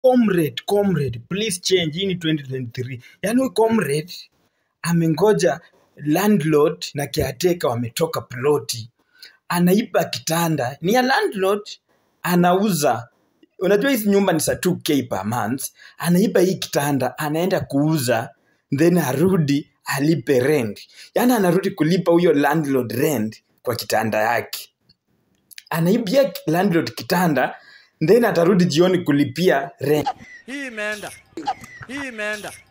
Comrade, please change. Hii ni 2023. Yaani huyu comrade amengoja landlord na caretaker wametoka ploti. Anaiba kitanda. Ni ya landlord anauza. Unajua hizi nyumba ni sa 2K per month. Anaiba hii kitanda, anaenda kuuza, then arudi alipe rent. Yaani anarudi kulipa huyo landlord rent kwa kitanda yake. Anaibia landlord kitanda, then atarudi jioni kulipia rent. Hii imeenda.